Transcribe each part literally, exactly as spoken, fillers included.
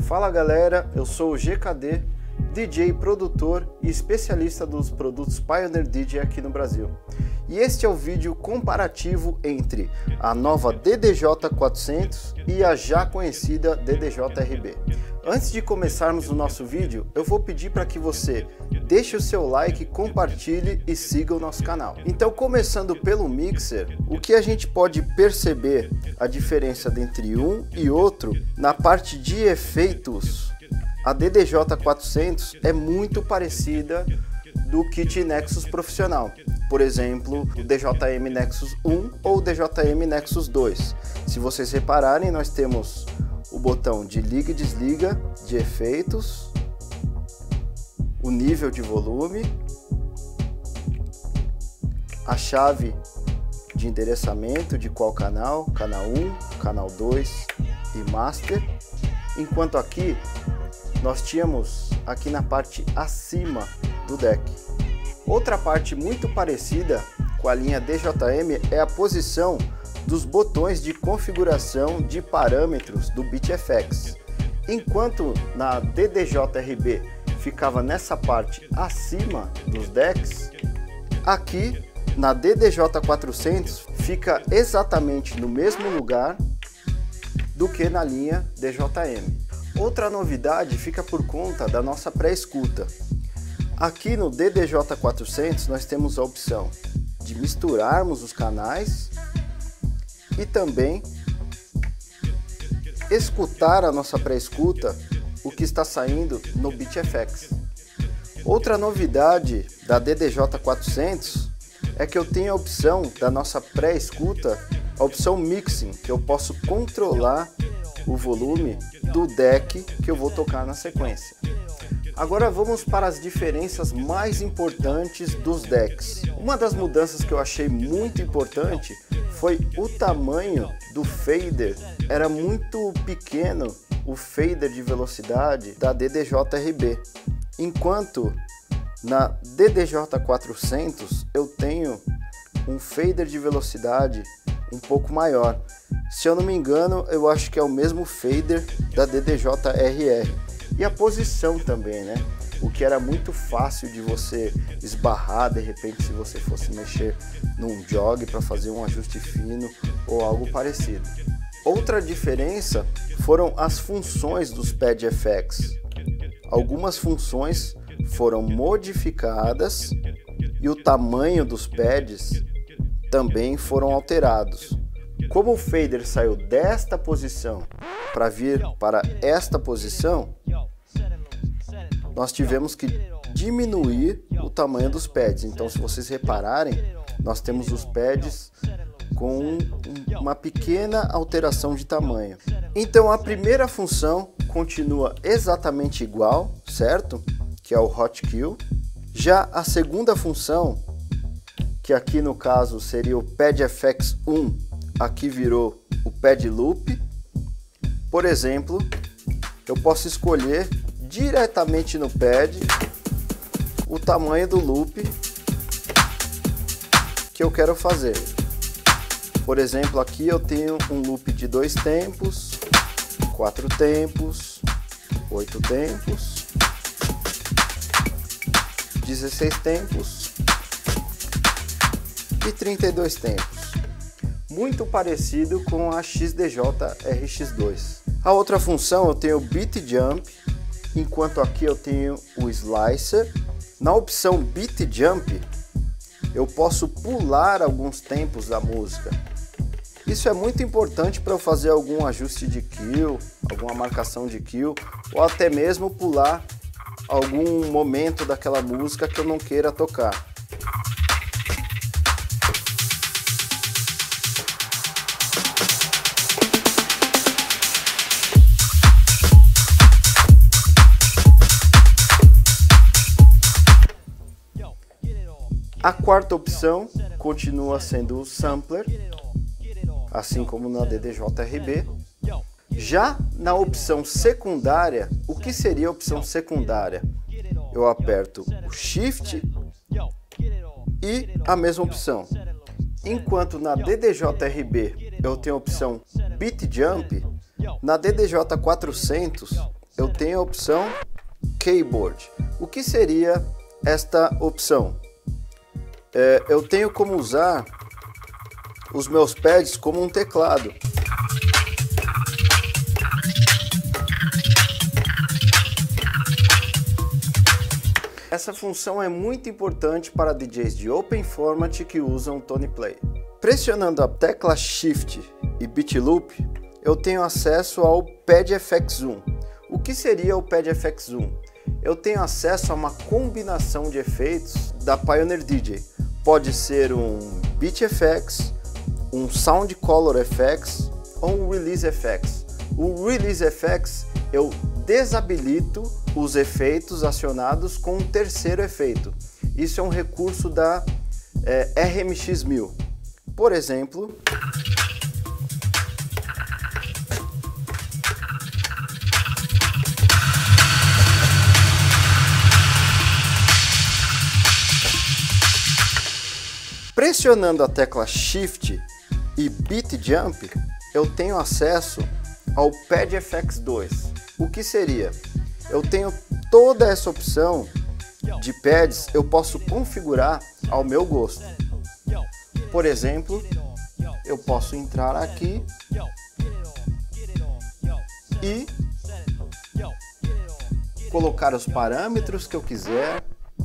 Fala galera, eu sou o G K D, D J, produtor e especialista dos produtos Pioneer D J aqui no Brasil. E este é o vídeo comparativo entre a nova D D J quatrocentos e a já conhecida D D J R B. Antes de começarmos o nosso vídeo, eu vou pedir para que você deixe o seu like, compartilhe e siga o nosso canal. Então, começando pelo mixer, o que a gente pode perceber a diferença entre um e outro na parte de efeitos? A D D J quatrocentos é muito parecida do kit Nexus profissional, por exemplo, o D J M Nexus um ou o D J M Nexus dois. Se vocês repararem, nós temos o botão de liga e desliga de efeitos, o nível de volume, a chave de endereçamento de qual canal, canal um, canal dois e master, enquanto aqui nós tínhamos aqui na parte acima do deck. Outra parte muito parecida com a linha D J M é a posição dos botões de configuração de parâmetros do BeatFX. Enquanto na D D J R B ficava nessa parte acima dos decks, aqui na D D J quatrocentos fica exatamente no mesmo lugar do que na linha D J M. Outra novidade fica por conta da nossa pré-escuta. Aqui no D D J quatrocentos nós temos a opção de misturarmos os canais e também escutar a nossa pré-escuta, o que está saindo no BeatFX. Outra novidade da D D J quatrocentos é que eu tenho a opção da nossa pré-escuta, a opção Mixing, que eu posso controlar o volume do deck que eu vou tocar na sequência. Agora vamos para as diferenças mais importantes dos decks. Uma das mudanças que eu achei muito importante foi o tamanho do fader. Era muito pequeno o fader de velocidade da D D J R B, enquanto na D D J quatrocentos eu tenho um fader de velocidade um pouco maior. Se eu não me engano, eu acho que é o mesmo fader da D D J R R. E a posição também, né? O que era muito fácil de você esbarrar de repente se você fosse mexer num jog para fazer um ajuste fino ou algo parecido. Outra diferença foram as funções dos Pad F X. Algumas funções foram modificadas e o tamanho dos pads também foram alterados. Como o fader saiu desta posição para vir para esta posição, nós tivemos que diminuir o tamanho dos pads. Então, se vocês repararem, nós temos os pads com uma pequena alteração de tamanho. Então, a primeira função continua exatamente igual, certo? Que é o Hot Kill. Já a segunda função, que aqui no caso seria o Pad F X um, aqui virou o Pad Loop. Por exemplo, eu posso escolher diretamente no pad o tamanho do loop que eu quero fazer. Por exemplo, aqui eu tenho um loop de dois tempos, quatro tempos, oito tempos, dezesseis tempos e trinta e dois tempos. Muito parecido com a X D J R X dois. A outra função eu tenho o Beat Jump, enquanto aqui eu tenho o Slicer. Na opção Beat Jump eu posso pular alguns tempos da música. Isso é muito importante para eu fazer algum ajuste de kill, alguma marcação de kill, ou até mesmo pular algum momento daquela música que eu não queira tocar. A quarta opção continua sendo o Sampler, assim como na D D J R B. Já na opção secundária, o que seria a opção secundária? Eu aperto o Shift e a mesma opção. Enquanto na D D J R B eu tenho a opção Beat Jump, na D D J quatrocentos eu tenho a opção Keyboard. O que seria esta opção? É, eu tenho como usar os meus pads como um teclado. Essa função é muito importante para D Js de Open Format que usam Tone Play. Pressionando a tecla Shift e Beat Loop, eu tenho acesso ao Pad F X Zoom. O que seria o Pad F X Zoom? Eu tenho acesso a uma combinação de efeitos da Pioneer D J. Pode ser um Beat F X, um Sound Color F X ou um Release F X. O Release F X eu desabilito os efeitos acionados com um terceiro efeito. Isso é um recurso da é, R M X mil. Por exemplo, pressionando a tecla Shift e Beat Jump, eu tenho acesso ao Pad F X dois. O que seria? Eu tenho toda essa opção de pads, eu posso configurar ao meu gosto. Por exemplo, eu posso entrar aqui e colocar os parâmetros que eu quiser,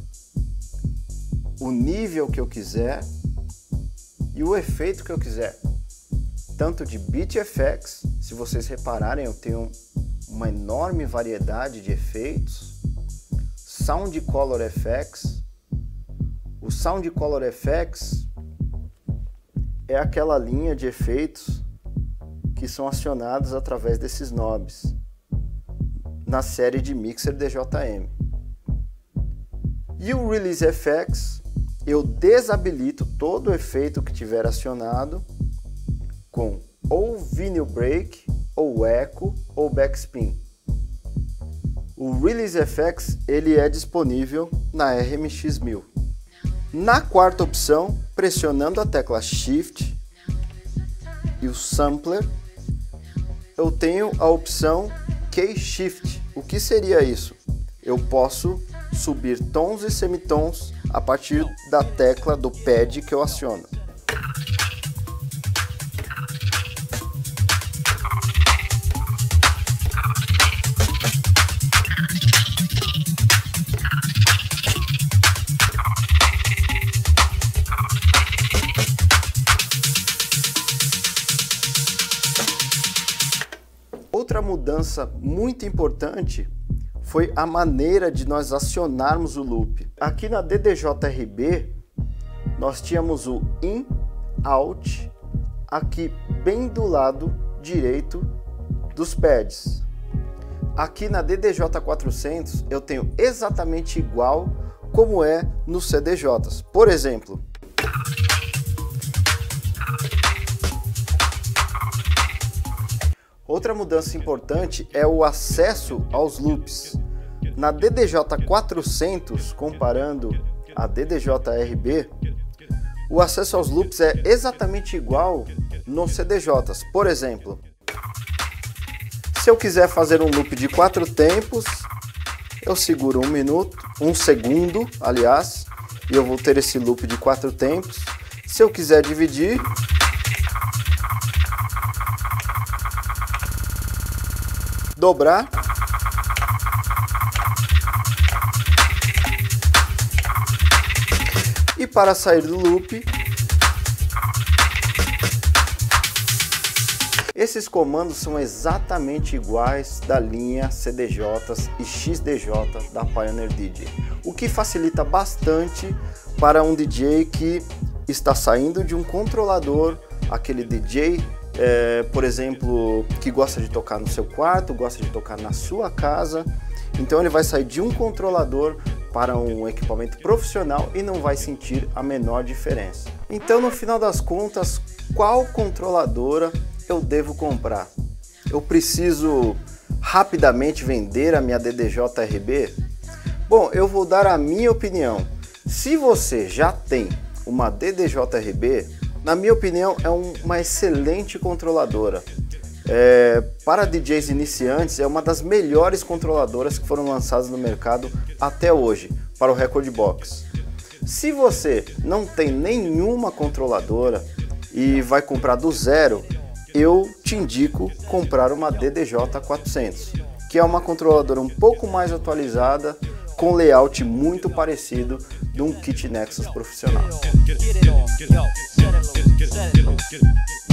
o nível que eu quiser e o efeito que eu quiser. Tanto de Beat F X, se vocês repararem, eu tenho uma enorme variedade de efeitos. Sound Color F X. O Sound Color F X é aquela linha de efeitos que são acionados através desses knobs na série de Mixer D J M. E o Release F X, eu desabilito todo o efeito que tiver acionado com ou Vinyl Break, ou Echo, ou Backspin. O Release F X ele é disponível na R M X mil. Na quarta opção, pressionando a tecla Shift e o Sampler, eu tenho a opção K-Shift. O que seria isso? Eu posso subir tons e semitons a partir da tecla do pad que eu aciono. Outra mudança muito importante foi a maneira de nós acionarmos o loop. Aqui na D D J R B nós tínhamos o In, Out, aqui bem do lado direito dos pads. Aqui na D D J quatrocentos eu tenho exatamente igual como é nos C D Js. Por exemplo, outra mudança importante é o acesso aos loops. Na D D J quatrocentos, comparando a D D J R B, o acesso aos loops é exatamente igual nos C D Js. Por exemplo, se eu quiser fazer um loop de quatro tempos, eu seguro um minuto, um segundo, aliás, e eu vou ter esse loop de quatro tempos. Se eu quiser dividir, dobrar, e para sair do loop, esses comandos são exatamente iguais da linha C D Js e X D J da Pioneer D J, o que facilita bastante para um D J que está saindo de um controlador, aquele D J É, por exemplo, que gosta de tocar no seu quarto, gosta de tocar na sua casa. Então ele vai sair de um controlador para um equipamento profissional e não vai sentir a menor diferença. Então, no final das contas, qual controladora eu devo comprar? Eu preciso rapidamente vender a minha D D J R B? Bom, eu vou dar a minha opinião. Se você já tem uma D D J R B, na minha opinião, é um, uma excelente controladora. é, para D Js iniciantes é uma das melhores controladoras que foram lançadas no mercado até hoje para o Record Box. Se você não tem nenhuma controladora e vai comprar do zero, eu te indico comprar uma D D J quatrocentos, que é uma controladora um pouco mais atualizada, com layout muito parecido de um kit Nexus profissional.